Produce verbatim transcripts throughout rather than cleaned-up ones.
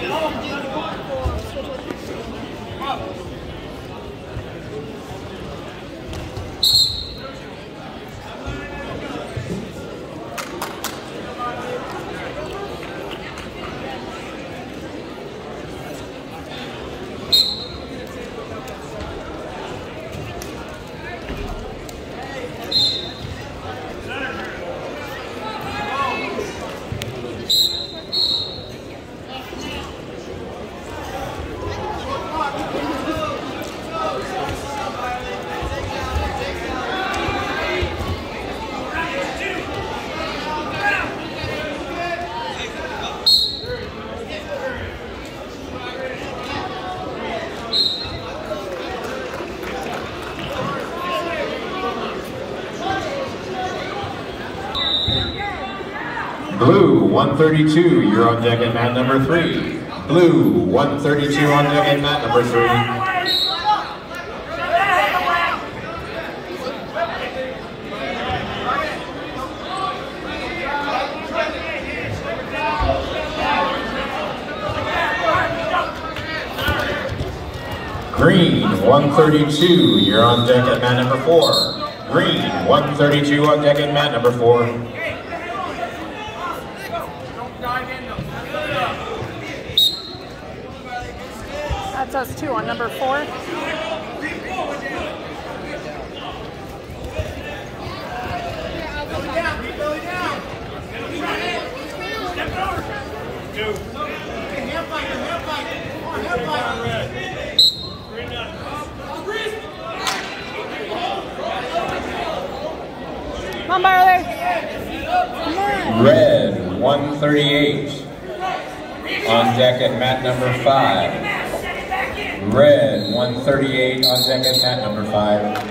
Blue, one thirty-two, you're on deck at mat number three. Blue, one thirty-two on deck at mat number three. Green, one thirty-two, you're on deck at mat number four. Green, one thirty-two on deck at mat number four. That's us too on number four. Come on, Barley. Red, one thirty-eight, on deck at mat number five. Red, one thirty-eight, on deck at mat number five.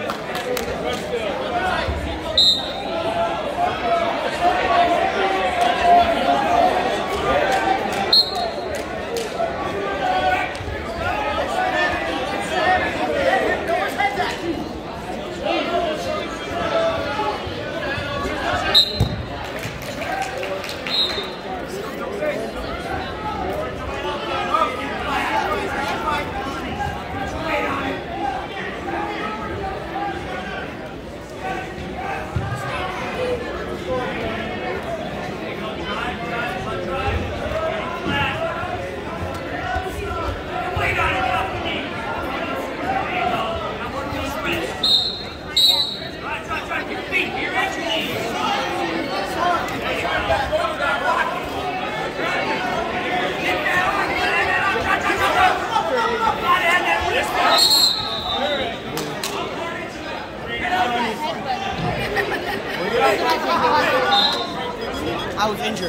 I was injured.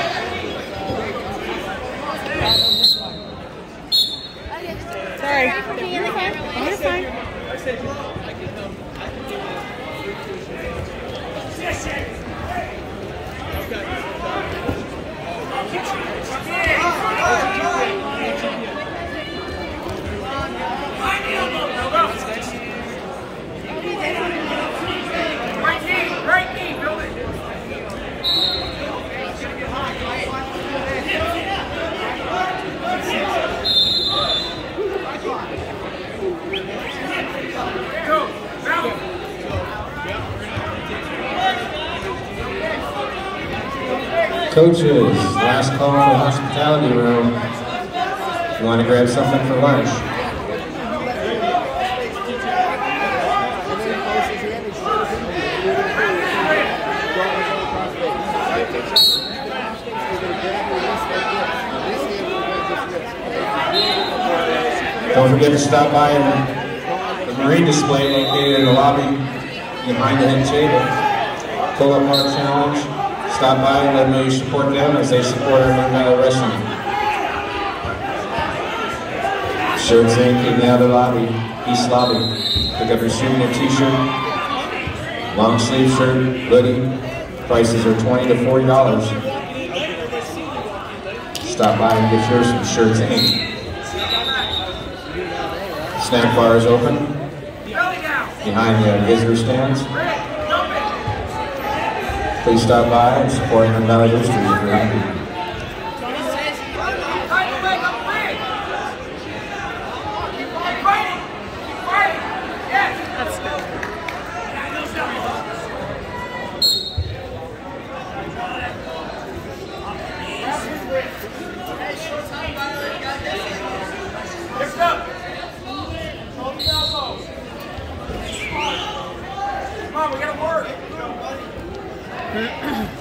Sorry. Oh, you're fine. Coaches, last call for the hospitality room. If you want to grab something for lunch. Don't forget to stop by the marine display located in the lobby behind the head table. Pull-up bar challenge. Stop by and let them know you support them as they support our New Metal Wrestling. Shirts Incorporated in the other lobby, East Lobby. Pick up your souvenir t-shirt, long sleeve shirt, hoodie. Prices are twenty to forty dollars. Stop by and get yours from Shirts Incorporated. Snack bar is open behind the visitor stands. Please stop by and support Hunt Valley Roosters if you're happy. we gotta work.